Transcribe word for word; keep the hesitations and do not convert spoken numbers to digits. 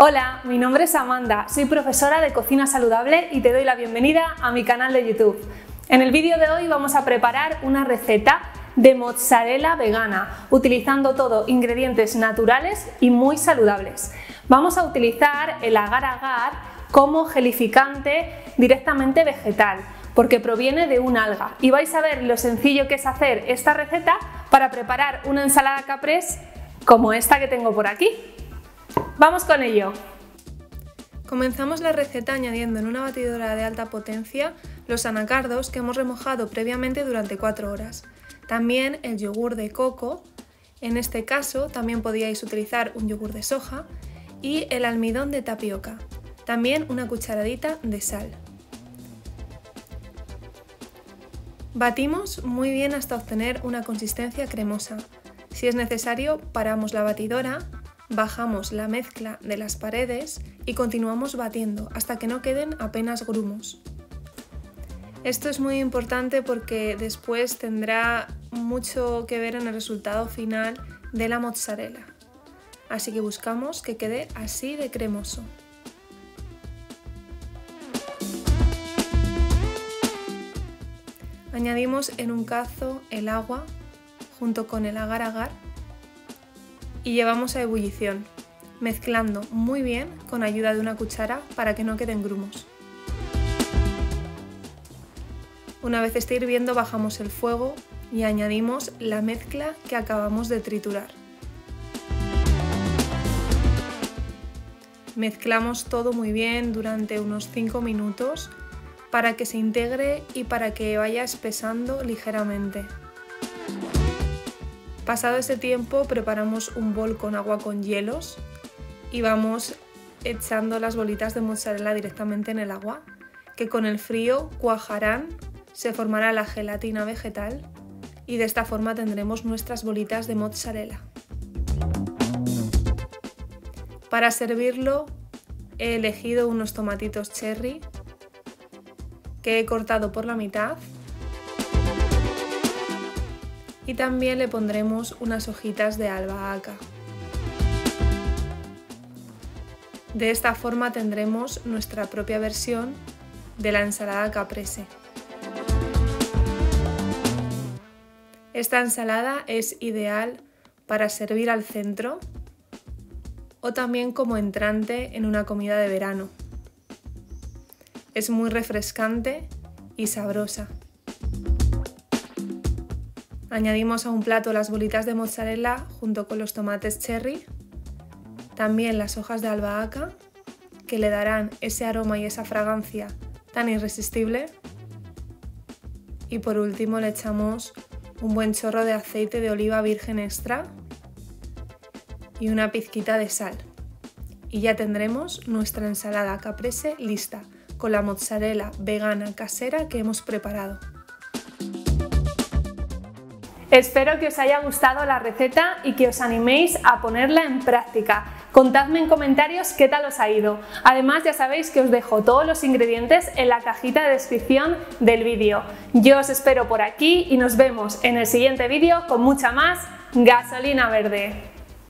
Hola, mi nombre es Amanda, soy profesora de cocina saludable y te doy la bienvenida a mi canal de YouTube. En el vídeo de hoy vamos a preparar una receta de mozzarella vegana, utilizando todo ingredientes naturales y muy saludables. Vamos a utilizar el agar-agar como gelificante directamente vegetal, porque proviene de un alga, y vais a ver lo sencillo que es hacer esta receta para preparar una ensalada caprese como esta que tengo por aquí. ¡Vamos con ello! Comenzamos la receta añadiendo en una batidora de alta potencia los anacardos que hemos remojado previamente durante cuatro horas. También el yogur de coco, en este caso también podíais utilizar un yogur de soja, y el almidón de tapioca. También una cucharadita de sal. Batimos muy bien hasta obtener una consistencia cremosa. Si es necesario, paramos la batidora, bajamos la mezcla de las paredes y continuamos batiendo hasta que no queden apenas grumos. Esto es muy importante porque después tendrá mucho que ver en el resultado final de la mozzarella. Así que buscamos que quede así de cremoso. Añadimos en un cazo el agua junto con el agar-agar y llevamos a ebullición, mezclando muy bien con ayuda de una cuchara para que no queden grumos. Una vez esté hirviendo, bajamos el fuego y añadimos la mezcla que acabamos de triturar. Mezclamos todo muy bien durante unos cinco minutos para que se integre y para que vaya espesando ligeramente. Pasado ese tiempo, preparamos un bol con agua con hielos y vamos echando las bolitas de mozzarella directamente en el agua, que con el frío cuajarán, se formará la gelatina vegetal y de esta forma tendremos nuestras bolitas de mozzarella. Para servirlo he elegido unos tomatitos cherry que he cortado por la mitad. Y también le pondremos unas hojitas de albahaca. De esta forma tendremos nuestra propia versión de la ensalada caprese. Esta ensalada es ideal para servir al centro o también como entrante en una comida de verano. Es muy refrescante y sabrosa. Añadimos a un plato las bolitas de mozzarella junto con los tomates cherry, también las hojas de albahaca, que le darán ese aroma y esa fragancia tan irresistible. Y por último le echamos un buen chorro de aceite de oliva virgen extra y una pizquita de sal. Y ya tendremos nuestra ensalada caprese lista, con la mozzarella vegana casera que hemos preparado. Espero que os haya gustado la receta y que os animéis a ponerla en práctica. Contadme en comentarios qué tal os ha ido. Además, ya sabéis que os dejo todos los ingredientes en la cajita de descripción del vídeo. Yo os espero por aquí y nos vemos en el siguiente vídeo con mucha más gasolina verde.